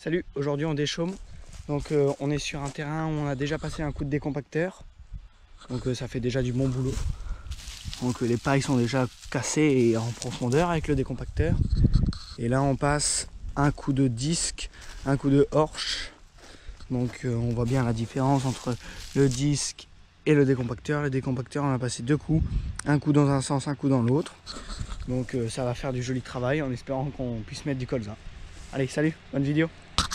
Salut, aujourd'hui on déchaume. Donc on est sur un terrain où on a déjà passé un coup de décompacteur. Donc ça fait déjà du bon boulot. Donc les pailles sont déjà cassées et en profondeur avec le décompacteur. Et là on passe un coup de disque, un coup de horche. Donc on voit bien la différence entre le disque et le décompacteur. Le décompacteur on a passé deux coups, un coup dans un sens, un coup dans l'autre. Donc ça va faire du joli travail en espérant qu'on puisse mettre du colza. Allez, salut, bonne vidéo.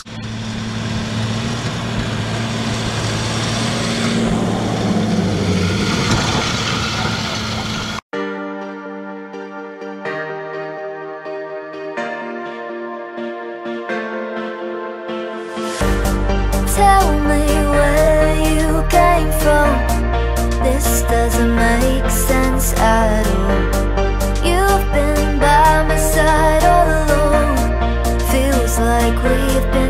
Tell me where you came from. This doesn't make sense at all. You've been by my side all along. Feels like we've been